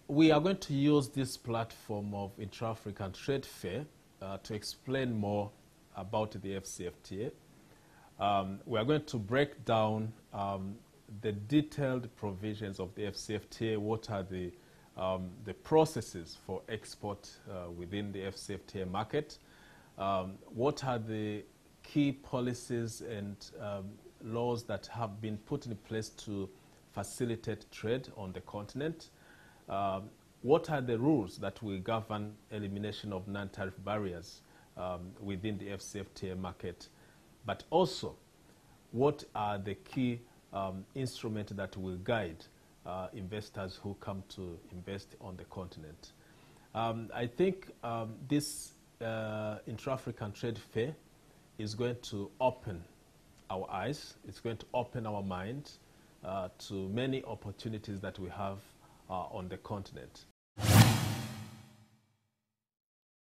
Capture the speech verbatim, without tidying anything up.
we are going to use this platform of Intra-African Trade Fair uh, to explain more about the F C F T A. Um, we are going to break down um, the detailed provisions of the F C F T A. What are the, um, the processes for export uh, within the F C F T A market? Um, what are the key policies and um, laws that have been put in place to facilitate trade on the continent? Um, what are the rules that will govern elimination of non-tariff barriers um, within the F C F T A market? But also, what are the key um, instruments that will guide uh, investors who come to invest on the continent? Um, I think um, this uh, Intra-African Trade Fair is going to open our eyes. It's going to open our mind uh, to many opportunities that we have uh, on the continent.